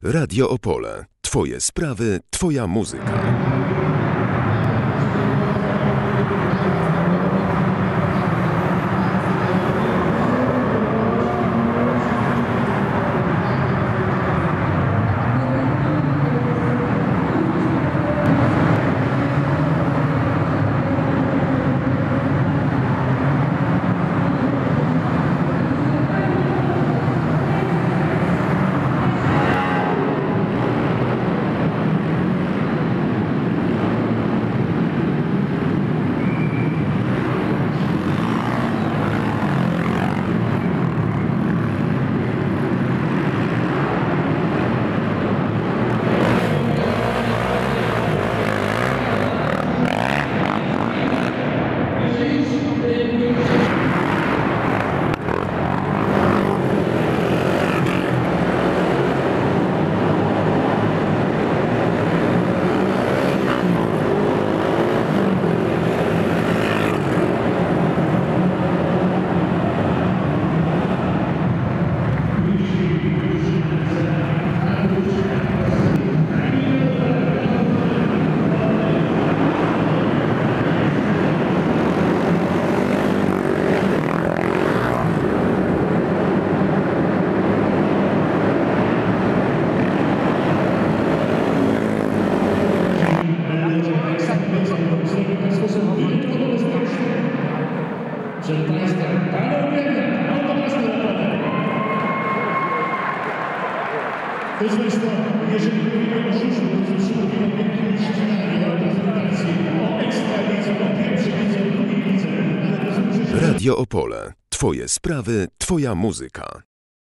Radio Opole. Twoje sprawy, twoja muzyka. Przed Państwem Proszę Państwa, jeżeli mówimy o życiu, to przymówiłem o wielkim ściganiu, o prezentacji, o ekstralidze, o pierwszej lidze, o drugiej lidze. Radio Opole. Twoje sprawy, twoja muzyka.